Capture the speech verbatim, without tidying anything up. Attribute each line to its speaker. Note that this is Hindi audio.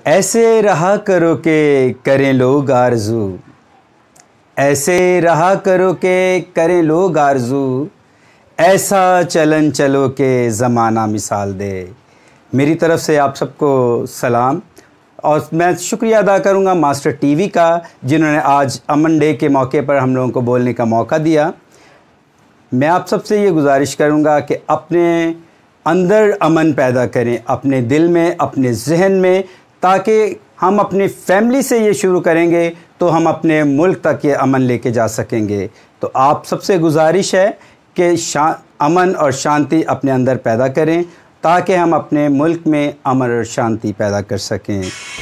Speaker 1: ऐसे रहा करो के करें लोग आरज़ू, ऐसे रहा करो के करें लोग आरज़ू, ऐसा चलन चलो के ज़माना मिसाल दे। मेरी तरफ़ से आप सबको सलाम और मैं शुक्रिया अदा करूंगा मास्टर टीवी का, जिन्होंने आज अमन डे के मौके पर हम लोगों को बोलने का मौका दिया। मैं आप सबसे ये गुजारिश करूंगा कि अपने अंदर अमन पैदा करें, अपने दिल में, अपने जहन में, ताकि हम अपनी फैमिली से ये शुरू करेंगे तो हम अपने मुल्क तक ये अमन लेके जा सकेंगे। तो आप सबसे गुजारिश है कि शा अमन और शांति अपने अंदर पैदा करें ताकि हम अपने मुल्क में अमन और शांति पैदा कर सकें।